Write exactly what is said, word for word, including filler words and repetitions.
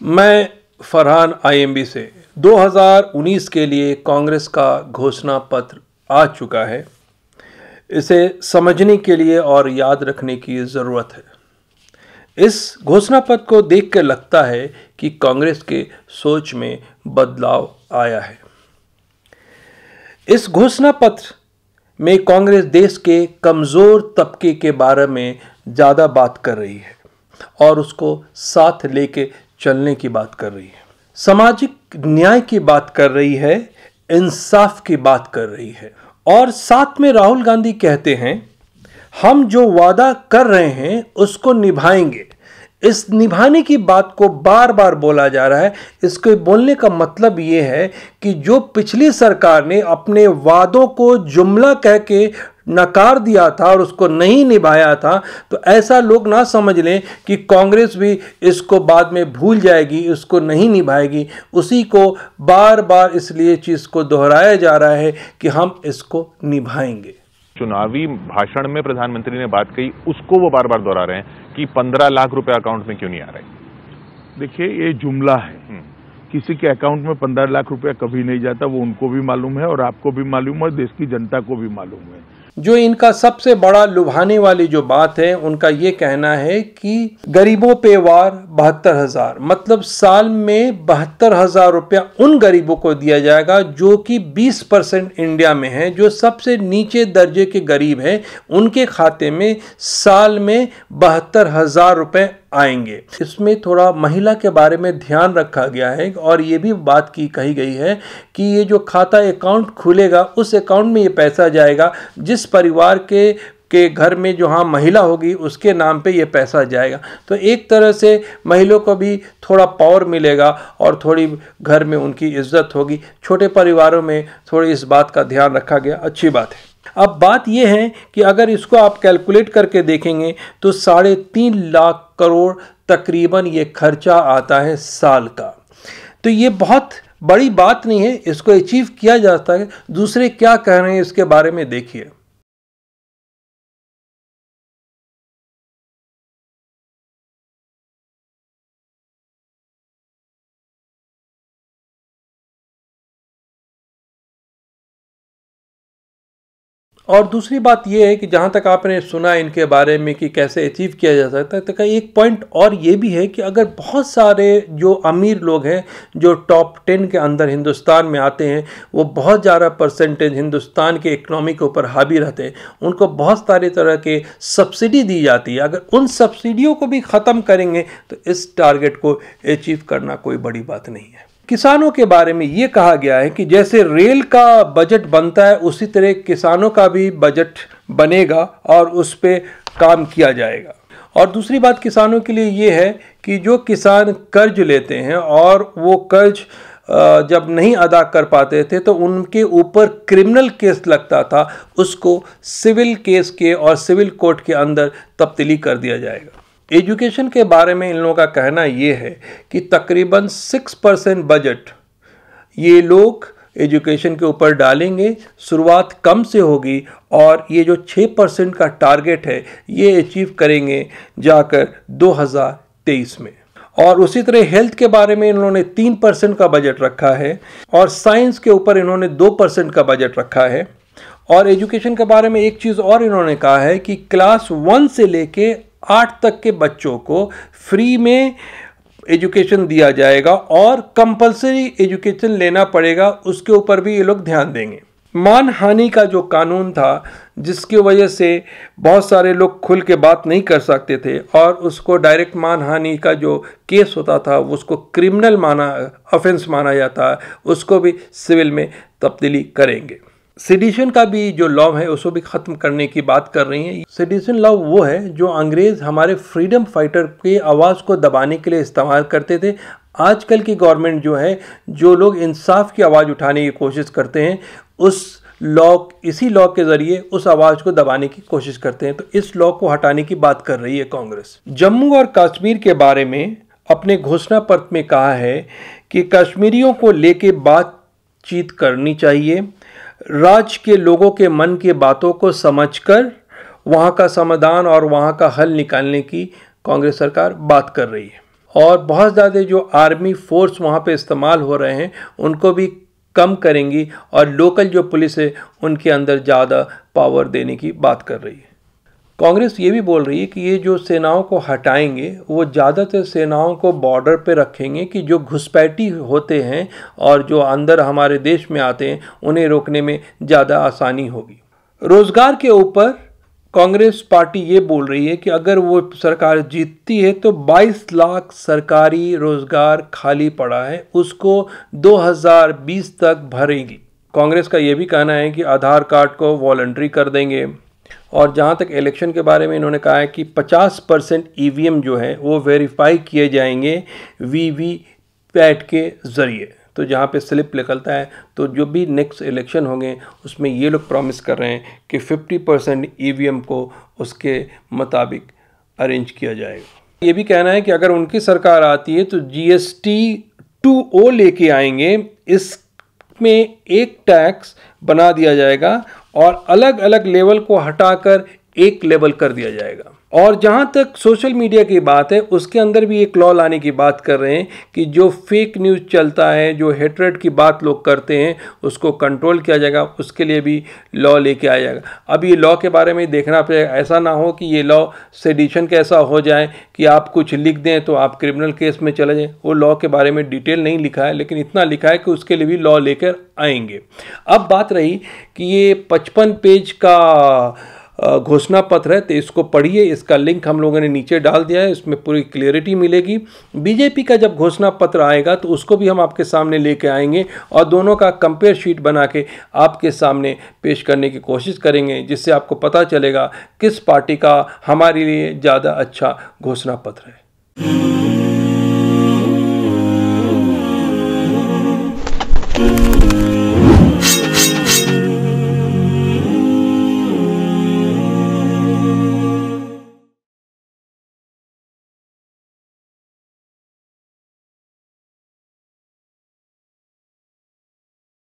मैं फरहान आईएमबी से दो हज़ार उन्नीस के लिए कांग्रेस का घोषणा पत्र आ चुका है। इसे समझने के लिए और याद रखने की ज़रूरत है। इस घोषणा पत्र को देखकर लगता है कि कांग्रेस के सोच में बदलाव आया है। इस घोषणा पत्र में कांग्रेस देश के कमज़ोर तबके के बारे में ज़्यादा बात कर रही है और उसको साथ लेके चलने की बात कर रही है, सामाजिक न्याय की बात कर रही है, इंसाफ की बात कर रही है। और साथ में राहुल गांधी कहते हैं हम जो वादा कर रहे हैं उसको निभाएंगे। इस निभाने की बात को बार बार बोला जा रहा है। इसके बोलने का मतलब ये है कि जो पिछली सरकार ने अपने वादों को जुमला कह के नकार दिया था और उसको नहीं निभाया था, तो ऐसा लोग ना समझ लें कि कांग्रेस भी इसको बाद में भूल जाएगी, इसको नहीं निभाएगी। उसी को बार बार इसलिए चीज़ को दोहराया जा रहा है कि हम इसको निभाएंगे। चुनावी भाषण में प्रधानमंत्री ने बात कही, उसको वो बार बार दोहरा रहे हैं कि पंद्रह लाख रुपए अकाउंट में क्यों नहीं आ रहे। देखिए, ये जुमला है। किसी के अकाउंट में पंद्रह लाख रुपया कभी नहीं जाता, वो उनको भी मालूम है और आपको भी मालूम है और देश की जनता को भी मालूम है। जो इनका सबसे बड़ा लुभाने वाली जो बात है, उनका ये कहना है कि गरीबों पे वार बहत्तर हजार, मतलब साल में बहत्तर हजार रुपया उन गरीबों को दिया जाएगा जो कि बीस परसेंट इंडिया में है, जो सबसे नीचे दर्जे के गरीब हैं, उनके खाते में साल में बहत्तर हजार रुपये आएंगे। इसमें थोड़ा महिला के बारे में ध्यान रखा गया है और ये भी बात की कही गई है कि ये जो खाता अकाउंट खुलेगा उस अकाउंट में ये पैसा जाएगा, जिस परिवार के के घर में जो हाँ महिला होगी उसके नाम पे ये पैसा जाएगा। तो एक तरह से महिलाओं को भी थोड़ा पावर मिलेगा और थोड़ी घर में उनकी इज्जत होगी। छोटे परिवारों में थोड़ी इस बात का ध्यान रखा गया, अच्छी बात है। अब बात यह है कि अगर इसको आप कैलकुलेट करके देखेंगे तो साढ़े तीन लाख करोड़ तकरीबन ये खर्चा आता है साल का। तो ये बहुत बड़ी बात नहीं है, इसको अचीव किया जाता है। दूसरे क्या कह रहे हैं इसके बारे में देखिए। और दूसरी बात यह है कि जहाँ तक आपने सुना इनके बारे में कि कैसे अचीव किया जा सकता है, तो का एक पॉइंट और ये भी है कि अगर बहुत सारे जो अमीर लोग हैं जो टॉप टेन के अंदर हिंदुस्तान में आते हैं, वो बहुत ज़्यादा परसेंटेज हिंदुस्तान के इकनॉमी के ऊपर हावी रहते हैं, उनको बहुत सारे तरह के सब्सिडी दी जाती है। अगर उन सब्सिडियों को भी ख़त्म करेंगे तो इस टारगेट को अचीव करना कोई बड़ी बात नहीं है। किसानों के बारे में ये कहा गया है कि जैसे रेल का बजट बनता है उसी तरह किसानों का भी बजट बनेगा और उस पर काम किया जाएगा। और दूसरी बात किसानों के लिए ये है कि जो किसान कर्ज लेते हैं और वो कर्ज जब नहीं अदा कर पाते थे तो उनके ऊपर क्रिमिनल केस लगता था, उसको सिविल केस के और सिविल कोर्ट के अंदर तब्दीली कर दिया जाएगा। एजुकेशन के बारे में इन लोगों का कहना ये है कि तकरीबन सिक्स परसेंट बजट ये लोग एजुकेशन के ऊपर डालेंगे। शुरुआत कम से होगी और ये जो छः परसेंट का टारगेट है ये अचीव करेंगे जाकर दो हज़ार तेईस में। और उसी तरह हेल्थ के बारे में इन्होंने तीन परसेंट का बजट रखा है और साइंस के ऊपर इन्होंने दो परसेंट का बजट रखा है। और एजुकेशन के बारे में एक चीज़ और इन्होंने कहा है कि क्लास वन से लेके आठ तक के बच्चों को फ्री में एजुकेशन दिया जाएगा और कंपलसरी एजुकेशन लेना पड़ेगा, उसके ऊपर भी ये लोग ध्यान देंगे। मानहानि का जो कानून था जिसकी वजह से बहुत सारे लोग खुल के बात नहीं कर सकते थे और उसको डायरेक्ट मानहानि का जो केस होता था उसको क्रिमिनल माना ऑफेंस माना जाता है, उसको भी सिविल में तब्दीली करेंगे। सेडिशन का भी जो लॉ है उसको भी ख़त्म करने की बात कर रही हैं। सेडिशन लॉ वो है जो अंग्रेज़ हमारे फ्रीडम फाइटर के आवाज़ को दबाने के लिए इस्तेमाल करते थे। आजकल की गवर्नमेंट जो है, जो लोग इंसाफ की आवाज़ उठाने की कोशिश करते हैं, उस लॉ इसी लॉ के ज़रिए उस आवाज़ को दबाने की कोशिश करते हैं। तो इस लॉ को हटाने की बात कर रही है कांग्रेस। जम्मू और कश्मीर के बारे में अपने घोषणा पत्र में कहा है कि कश्मीरियों को लेके बातचीत करनी चाहिए, राज्य के लोगों के मन की बातों को समझकर वहाँ का समाधान और वहाँ का हल निकालने की कांग्रेस सरकार बात कर रही है। और बहुत ज़्यादा जो आर्मी फोर्स वहाँ पे इस्तेमाल हो रहे हैं उनको भी कम करेंगी और लोकल जो पुलिस है उनके अंदर ज़्यादा पावर देने की बात कर रही है। कांग्रेस ये भी बोल रही है कि ये जो सेनाओं को हटाएंगे वो ज़्यादातर सेनाओं को बॉर्डर पे रखेंगे कि जो घुसपैठी होते हैं और जो अंदर हमारे देश में आते हैं उन्हें रोकने में ज़्यादा आसानी होगी। रोज़गार के ऊपर कांग्रेस पार्टी ये बोल रही है कि अगर वो सरकार जीतती है तो बाईस लाख सरकारी रोज़गार खाली पड़ा है, उसको दो हज़ार बीस तक भरेगी। कांग्रेस का ये भी कहना है कि आधार कार्ड को वॉलंटरी कर देंगे और जहाँ तक इलेक्शन के बारे में इन्होंने कहा है कि पचास परसेंट ई वी एम जो है वो वेरीफाई किए जाएंगे वी वी पैट के ज़रिए। तो जहाँ पे स्लिप निकलता है तो जो भी नेक्स्ट इलेक्शन होंगे उसमें ये लोग प्रॉमिस कर रहे हैं कि पचास परसेंट ई वी एम को उसके मुताबिक अरेंज किया जाएगा। ये भी कहना है कि अगर उनकी सरकार आती है तो G S T two O लेके आएंगे, इसमें एक टैक्स बना दिया जाएगा और अलग अलग लेवल को हटाकर एक लेवल कर दिया जाएगा। और जहाँ तक सोशल मीडिया की बात है उसके अंदर भी एक लॉ लाने की बात कर रहे हैं कि जो फेक न्यूज़ चलता है, जो हेट्रेड की बात लोग करते हैं, उसको कंट्रोल किया जाएगा, उसके लिए भी लॉ लेके आया जाएगा। अब ये लॉ के बारे में देखना पड़ेगा, ऐसा ना हो कि ये लॉ सेडिशन का ऐसा हो जाए कि आप कुछ लिख दें तो आप क्रिमिनल केस में चले जाएं। वो लॉ के बारे में डिटेल नहीं लिखा है, लेकिन इतना लिखा है कि उसके लिए भी लॉ लेकर आएंगे। अब बात रही कि ये पचपन पेज का घोषणा पत्र है तो इसको पढ़िए, इसका लिंक हम लोगों ने नीचे डाल दिया है, इसमें पूरी क्लियरिटी मिलेगी। बीजेपी का जब घोषणा पत्र आएगा तो उसको भी हम आपके सामने लेके आएंगे और दोनों का कंपेयर शीट बना के आपके सामने पेश करने की कोशिश करेंगे, जिससे आपको पता चलेगा किस पार्टी का हमारे लिए ज़्यादा अच्छा घोषणा पत्र है।